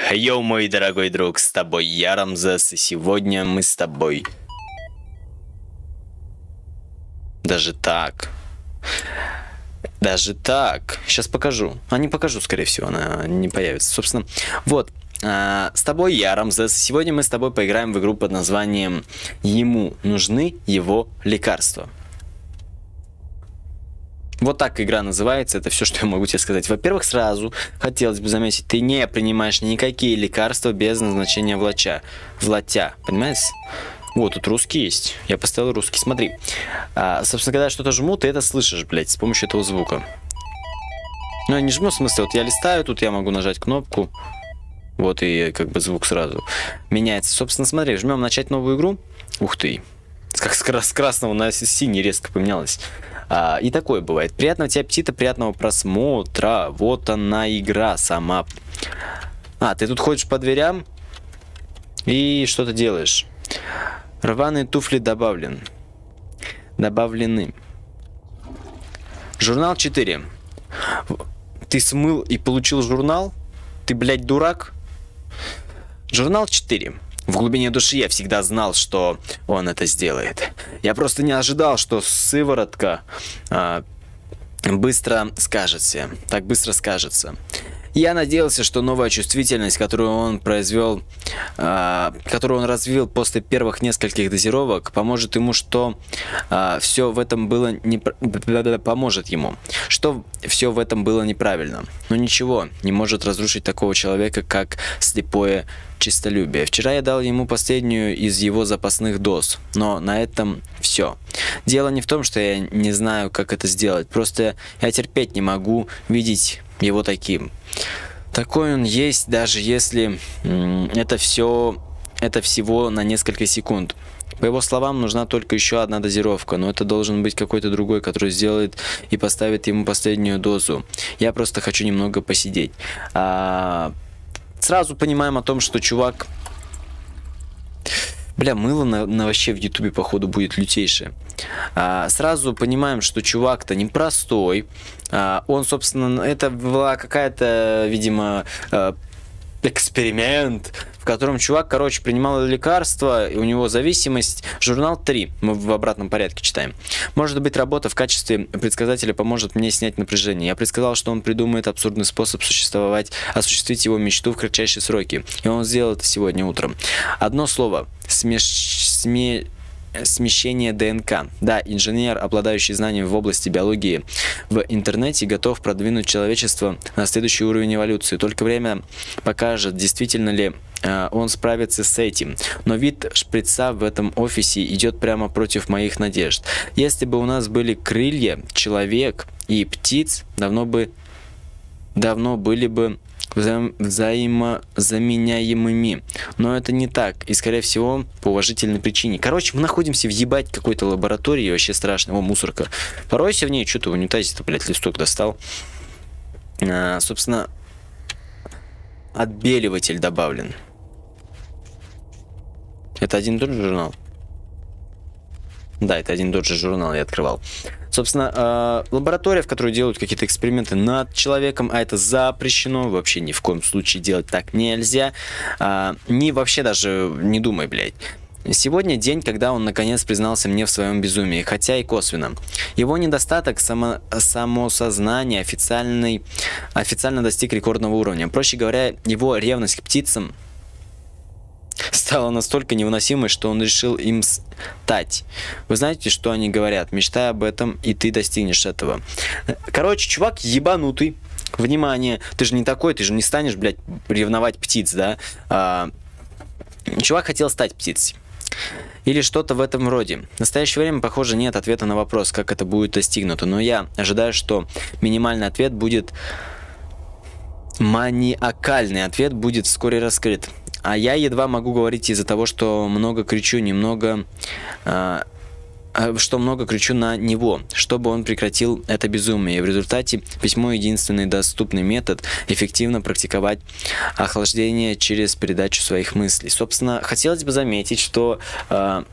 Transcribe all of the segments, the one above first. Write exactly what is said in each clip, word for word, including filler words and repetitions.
Йоу, мой дорогой друг, с тобой я, Рамзес, и сегодня мы с тобой... Даже так. Даже так. Сейчас покажу. А не покажу, скорее всего, она не появится. Собственно, вот. А, с тобой я, Рамзес. Сегодня мы с тобой поиграем в игру под названием «Ему нужны его лекарства». Вот так игра называется, это все, что я могу тебе сказать. Во-первых, сразу хотелось бы заметить, ты не принимаешь никакие лекарства без назначения врача. Влатя, понимаешь? Вот, тут русский есть. Я поставил русский. Смотри. А, собственно, когда я что-то жму, ты это слышишь, блядь, с помощью этого звука. Ну, я не жму, в смысле, вот я листаю, тут я могу нажать кнопку. Вот, и как бы звук сразу меняется. Собственно, смотри, жмем начать новую игру. Ух ты. Как с красного на синий резко поменялось. А, и такое бывает. Приятного тебе аппетита, приятного просмотра. Вот она игра сама. А, ты тут ходишь по дверям и что-то делаешь. Рваные туфли добавлен. Добавлены. Журнал четыре. Ты смыл и получил журнал? Ты, блядь, дурак? Журнал четыре. В глубине души я всегда знал, что он это сделает. Я просто не ожидал, что сыворотка а, быстро скажется. Так быстро скажется. Я надеялся, что новая чувствительность, которую он произвел, э, которую он развил после первых нескольких дозировок, поможет ему, что э, все в этом было не поможет ему, что все в этом было неправильно. Но ничего не может разрушить такого человека, как слепое честолюбие. Вчера я дал ему последнюю из его запасных доз, но на этом все. Дело не в том, что я не знаю, как это сделать, просто я терпеть не могу видеть его таким. Такой он есть, даже если это все, это всего на несколько секунд. По его словам, нужна только еще одна дозировка, но это должен быть какой-то другой, который сделает и поставит ему последнюю дозу. Я просто хочу немного посидеть. А, сразу понимаем о том, что чувак... Бля, мыло на, на вообще в ютубе, походу, будет лютейшее. А, сразу понимаем, что чувак-то непростой. А, он, собственно, это была какая-то, видимо, эксперимент, в котором чувак, короче, принимал лекарства, и у него зависимость. Журнал три. Мы в обратном порядке читаем. Может быть, работа в качестве предсказателя поможет мне снять напряжение. Я предсказал, что он придумает абсурдный способ существовать, осуществить его мечту в кратчайшие сроки. И он сделал это сегодня утром. Одно слово. Смеш... Сме... Смещение ДНК. Да, инженер, обладающий знанием в области биологии в интернете, готов продвинуть человечество на следующий уровень эволюции. Только время покажет, действительно ли э, он справится с этим. Но вид шприца в этом офисе идет прямо против моих надежд. Если бы у нас были крылья, человек и птиц, давно бы давно были бы вза взаимозаменяемыми. Но это не так. И, скорее всего, по уважительной причине. Короче, мы находимся в ебать какой-то лаборатории. Вообще страшно. О, мусорка. Поройся в ней. Что ты в унитазе-то, блядь, листок достал. А, собственно, отбеливатель добавлен. Это один и тот же журнал? Да, это один и тот же журнал я открывал. Собственно, э, лаборатория, в которой делают какие-то эксперименты над человеком, а это запрещено, вообще ни в коем случае делать так нельзя. Э, не вообще даже не думай, блядь. Сегодня день, когда он наконец признался мне в своем безумии, хотя и косвенно. Его недостаток само, самосознания официальный, официально достиг рекордного уровня. Проще говоря, его ревность к птицам стала настолько невыносимой, что он решил им стать. Вы знаете, что они говорят? Мечтай об этом, и ты достигнешь этого. Короче, чувак ебанутый. Внимание, ты же не такой, ты же не станешь, блядь, ревновать птиц, да? А, чувак хотел стать птицей. Или что-то в этом роде. В настоящее время, похоже, нет ответа на вопрос, как это будет достигнуто. Но я ожидаю, что минимальный ответ будет... Маниакальный ответ будет вскоре раскрыт. А я едва могу говорить из-за того, что много кричу, немного... Э, что много кричу на него, чтобы он прекратил это безумие. И в результате письмо — единственный доступный метод эффективно практиковать охлаждение через передачу своих мыслей. Собственно, хотелось бы заметить, что... Э,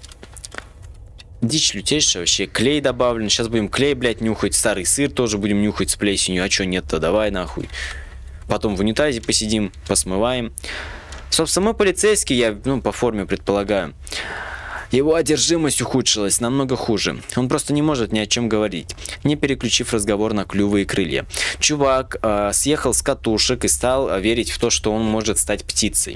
дичь лютейшая вообще. Клей добавлен. Сейчас будем клей, блядь, нюхать. Старый сыр тоже будем нюхать с плесенью. А чё нет-то? Давай нахуй. Потом в унитазе посидим, посмываем. Собственно, мы полицейский, я, ну, по форме предполагаю. Его одержимость ухудшилась намного хуже. Он просто не может ни о чем говорить, не переключив разговор на клювы и крылья. Чувак э, съехал с катушек и стал верить в то, что он может стать птицей.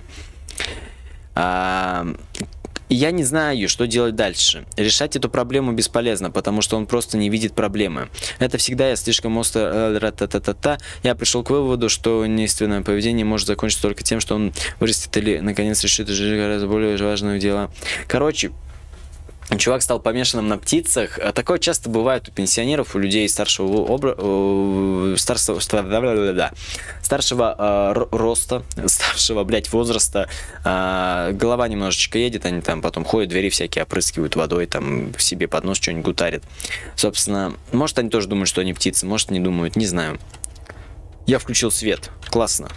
А, я не знаю, что делать дальше. Решать эту проблему бесполезно, потому что он просто не видит проблемы. Это всегда я слишком остро... Ра-та-та-та-та. Я пришел к выводу, что неестественное поведение может закончиться только тем, что он вырастет или наконец решит гораздо более важное дело. Короче, чувак стал помешанным на птицах. Такое часто бывает у пенсионеров, у людей старшего обра... старшего, старшего э, роста, старшего, блядь, возраста. Э, голова немножечко едет, они там потом ходят, двери всякие опрыскивают водой, там себе под нос что-нибудь гутарят. Собственно, может они тоже думают, что они птицы, может не думают, не знаю. Я включил свет. Классно.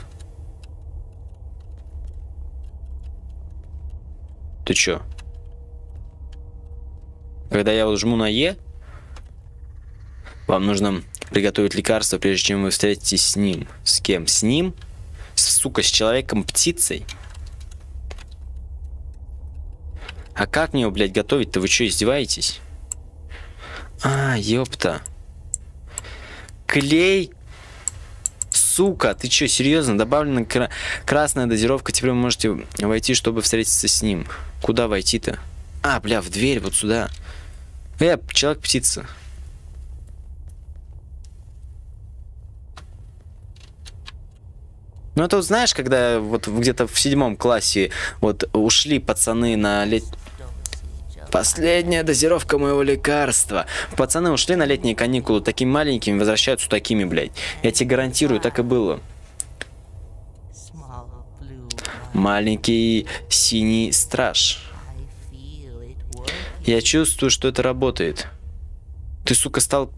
Ты чё? Когда я вот жму на Е, вам нужно приготовить лекарство, прежде чем вы встретитесь с ним. С кем? С ним? С, сука, с человеком-птицей? А как мне его, блядь, готовить-то? Вы что, издеваетесь? А, ёпта. Клей? Сука, ты что, серьезно? Добавлена кра красная дозировка, теперь вы можете войти, чтобы встретиться с ним. Куда войти-то? А, бля, в дверь, вот сюда. Э, человек-птица. Ну, это вот знаешь, когда вот где-то в седьмом классе вот ушли пацаны на лет... Последняя дозировка моего лекарства. Пацаны ушли на летние каникулы такими маленькими, возвращаются такими, блядь. Я тебе гарантирую, так и было. Маленький синий страж. Я чувствую, что это работает. Ты, сука, стал...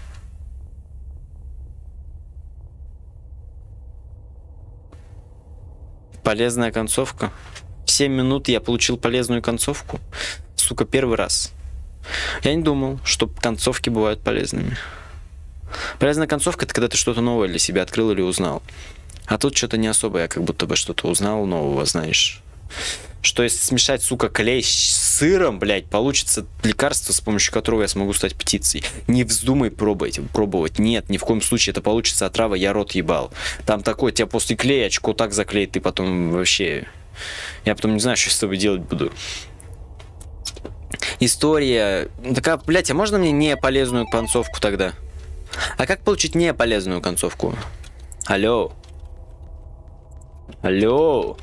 Полезная концовка. В семь минут я получил полезную концовку. Сука, первый раз. Я не думал, что концовки бывают полезными. Полезная концовка — это когда ты что-то новое для себя открыл или узнал. А тут что-то не особо, я как будто бы что-то узнал нового, знаешь. Что если смешать, сука, клей с сыром, блядь, получится лекарство, с помощью которого я смогу стать птицей. Не вздумай пробовать, пробовать. Нет, ни в коем случае это получится отрава, я рот ебал. Там такое, тебя после клея очко так заклеит, ты потом вообще... Я потом не знаю, что с тобой делать буду. История... Такая, блядь, а можно мне не полезную концовку тогда? А как получить не полезную концовку? Алло. Алло.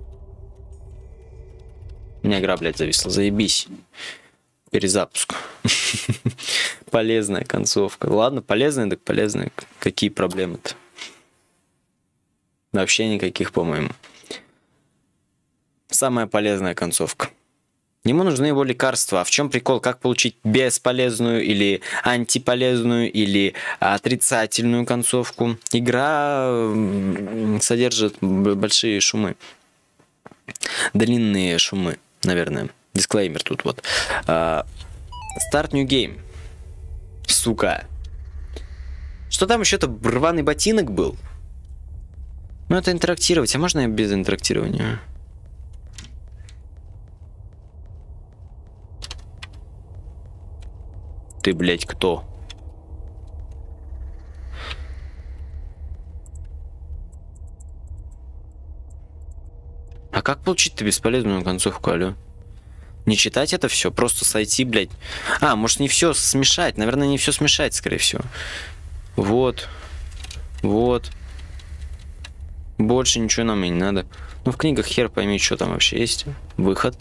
У меня игра, блядь, зависла. Заебись. Перезапуск. Полезная концовка. Ладно, полезная, так полезная. Какие проблемы-то? Вообще никаких, по-моему. Самая полезная концовка. Ему нужны его лекарства. А в чем прикол? Как получить бесполезную или антиполезную или отрицательную концовку? Игра содержит большие шумы. Длинные шумы, наверное. Дисклеймер тут вот. Start New Game. Сука. Что там еще-то? Рваный ботинок был? Ну это интерактировать. А можно без интерактирования? Ты, блядь, кто? А как получить-то бесполезную концовку, алло? Не читать это все, просто сойти, блядь. А, может не все смешать, наверное, не все смешать, скорее всего. Вот. Вот. Больше ничего нам и не надо. Ну, в книгах хер пойми, что там вообще есть. Выход.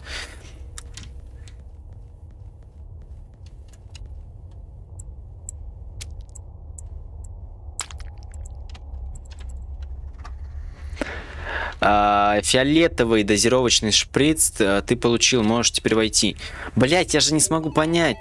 А, фиолетовый дозировочный шприц ты получил, можешь теперь войти. Блять, я же не смогу понять.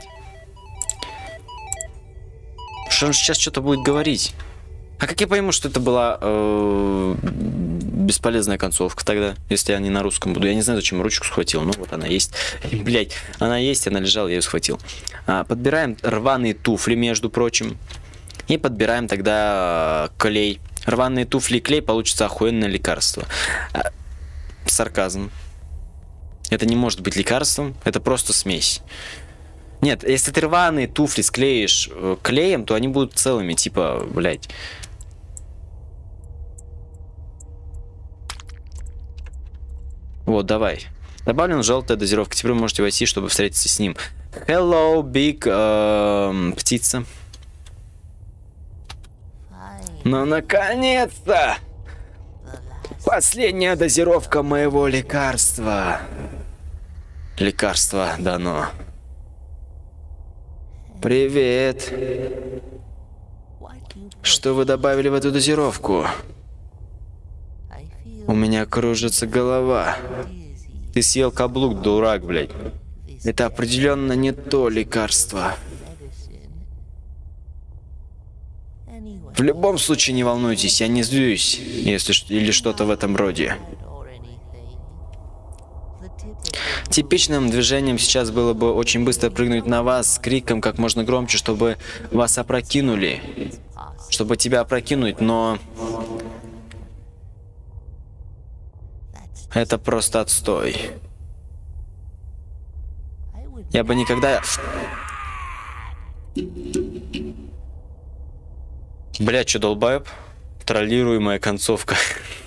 Что он сейчас что-то будет говорить? А как я пойму, что это была э, бесполезная концовка тогда, если я не на русском буду? Я не знаю, зачем ручку схватил. Ну вот она есть. Блять, она есть, она лежала, я ее схватил. А, подбираем рваные туфли, между прочим. И подбираем тогда клей. Рваные туфли и клей, получится охуенное лекарство. А, сарказм. Это не может быть лекарством, это просто смесь. Нет, если ты рваные туфли склеишь э, клеем, то они будут целыми, типа, блядь. Вот, давай. Добавлена желтая дозировка. Теперь вы можете войти, чтобы встретиться с ним. Hello, big э, птица. Ну, наконец-то! Последняя дозировка моего лекарства. Лекарство дано. Привет. Что вы добавили в эту дозировку? У меня кружится голова. Ты съел каблук, дурак, блядь. Это определенно не то лекарство. В любом случае не волнуйтесь, я не злюсь, если или что-то в этом роде. Типичным движением сейчас было бы очень быстро прыгнуть на вас с криком как можно громче, чтобы вас опрокинули. Чтобы тебя опрокинуть, но... Это просто отстой. Я бы никогда... Бля, чё, долбаеб? Троллируемая концовка.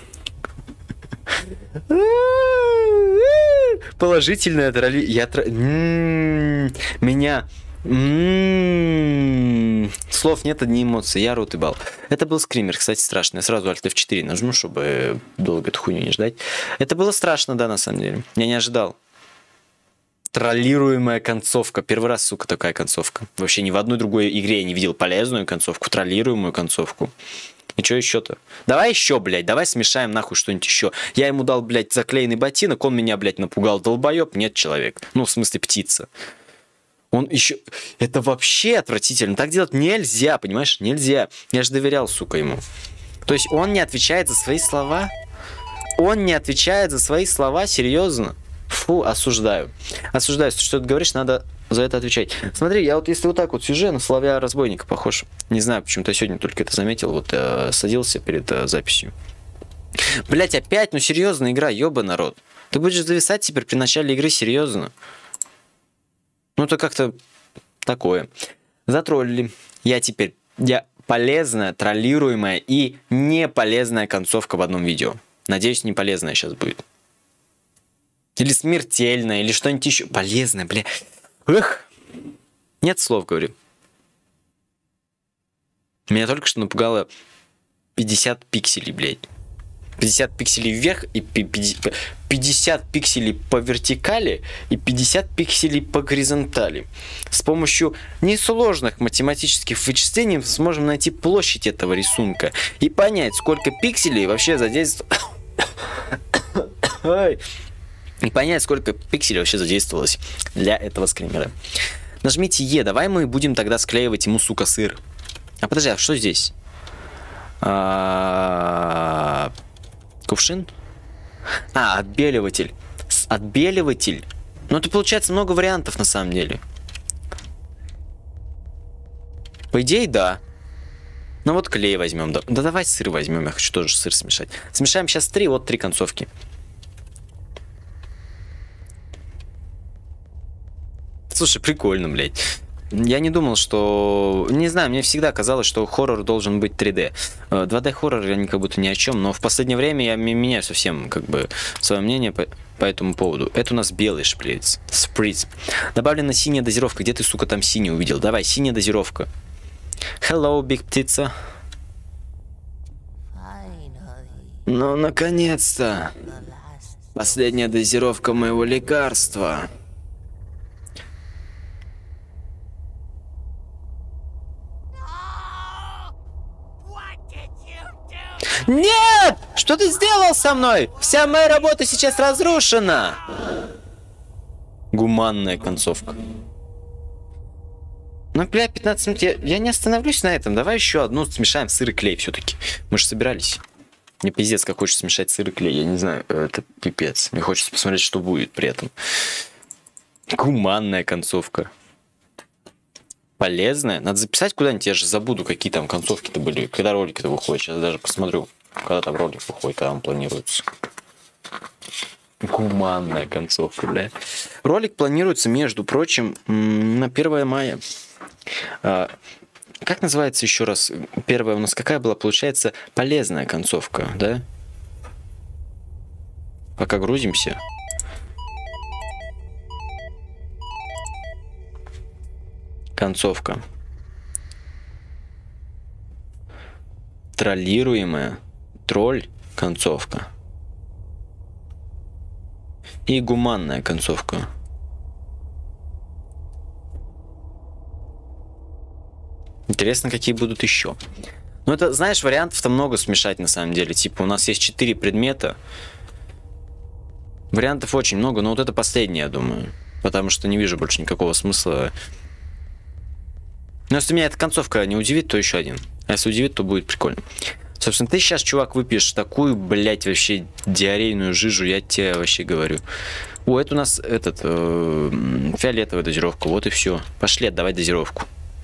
Положительная тролли... Я тро... Меня... Слов нет, одни эмоции. Я рот ебал. Это был скример, кстати, страшный. Я сразу Alt эф четыре нажму, чтобы долго эту хуйню не ждать. Это было страшно, да, на самом деле. Я не ожидал. Троллируемая концовка. Первый раз, сука, такая концовка. Вообще ни в одной другой игре я не видел полезную концовку, троллируемую концовку. И что еще-то? Давай еще, блядь, давай смешаем нахуй что-нибудь еще. Я ему дал, блядь, заклеенный ботинок, он меня, блядь, напугал. Долбоеб, нет, человек. Ну, в смысле, птица. Он еще... Это вообще отвратительно. Так делать нельзя, понимаешь? Нельзя. Я же доверял, сука, ему. То есть он не отвечает за свои слова? Он не отвечает за свои слова? Серьезно? Фу, осуждаю. Осуждаю. Если что ты говоришь, надо за это отвечать. Смотри, я вот если вот так вот сижу, я на Соловья Разбойника похож. Не знаю, почему-то сегодня только это заметил. Вот э, садился перед э, записью. Блять, опять? Ну серьезно, игра, ёба народ. Ты будешь зависать теперь при начале игры, серьезно? Ну это как-то такое. Затроллили. Я теперь... Я полезная, троллируемая и не полезная концовка в одном видео. Надеюсь, не полезная сейчас будет. Или смертельная, или что-нибудь еще. Полезное, бля. Эх. Нет слов, говорю. Меня только что напугало пятьдесят пикселей, блядь. пятьдесят пикселей вверх и пятьдесят пикселей по вертикали и пятьдесят пикселей по горизонтали. С помощью несложных математических вычислений мы сможем найти площадь этого рисунка и понять, сколько пикселей вообще задействовалось. И понять, сколько пикселей вообще задействовалось для этого скримера. Нажмите Е. Давай мы будем тогда склеивать ему, сука, сыр. А подожди, а что здесь? А... Кувшин? А, отбеливатель. Отбеливатель. Ну, это получается много вариантов на самом деле. По идее, да. Ну вот клей возьмем. Да, да давай сыр возьмем. Я хочу тоже сыр смешать. Смешаем сейчас три, вот три концовки. Слушай, прикольно, блядь. Я не думал, что... Не знаю, мне всегда казалось, что хоррор должен быть три дэ. два дэ хоррор я как будто ни о чем, но в последнее время я меняю совсем, как бы, свое мнение по, по этому поводу. Это у нас белый шприц. Сприц. Добавлена синяя дозировка. Где ты, сука, там синий увидел? Давай, синяя дозировка. Hello, big птица. Ну, наконец-то. Последняя дозировка моего лекарства. Нет! Что ты сделал со мной? Вся моя работа сейчас разрушена. Гуманная концовка. Ну, бля, пятнадцать минут. Я, я не остановлюсь на этом. Давай еще одну смешаем сыр и клей все-таки. Мы же собирались. Мне пиздец, как хочется смешать сыр и клей. Я не знаю, это пипец. Мне хочется посмотреть, что будет при этом. Гуманная концовка. Полезное? Надо записать куда-нибудь, я же забуду, какие там концовки-то были, когда ролики-то выходят. Сейчас даже посмотрю, когда там ролик выходит, когда он планируется. Гуманная концовка, бля. Ролик планируется, между прочим, на первое мая. А, как называется еще раз? Первая у нас какая была? Получается, полезная концовка, да? Пока грузимся. Концовка. Троллируемая. Тролль. Концовка. И гуманная концовка. Интересно, какие будут еще. Ну, это, знаешь, вариантов-то много смешать на самом деле. Типа, у нас есть четыре предмета. Вариантов очень много, но вот это последнее, я думаю. Потому что не вижу больше никакого смысла. Но если меня эта концовка не удивит, то еще один. А если удивит, то будет прикольно. Собственно, ты сейчас, чувак, выпьешь такую, блядь, вообще диарейную жижу, я тебе вообще говорю. О, это у нас этот э, фиолетовая дозировка, вот и все. Пошли отдавать дозировку.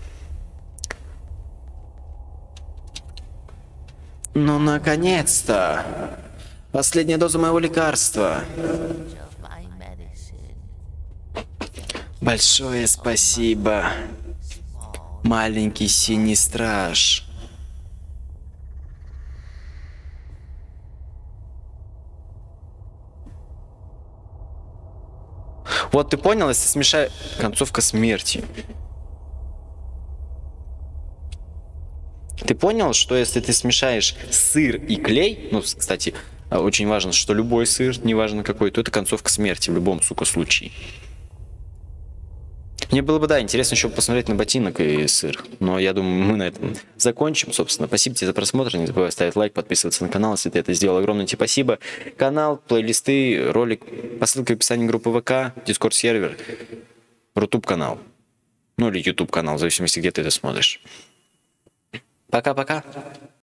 Ну, наконец-то! Последняя доза моего лекарства. Большое спасибо, маленький синий страж. Вот ты понял, если смешай... Концовка смерти. Ты понял, что если ты смешаешь сыр и клей, ну, кстати, очень важно, что любой сыр, неважно какой, то это концовка смерти в любом, сука, случае. Мне было бы, да, интересно еще посмотреть на ботинок и сыр. Но я думаю, мы на этом закончим, собственно. Спасибо тебе за просмотр. Не забывай ставить лайк, подписываться на канал, если ты это сделал. Огромное тебе спасибо. Канал, плейлисты, ролик по ссылке в описании группы ВК, Discord сервер, Рутуб канал. Ну или YouTube канал, в зависимости, где ты это смотришь. Пока-пока.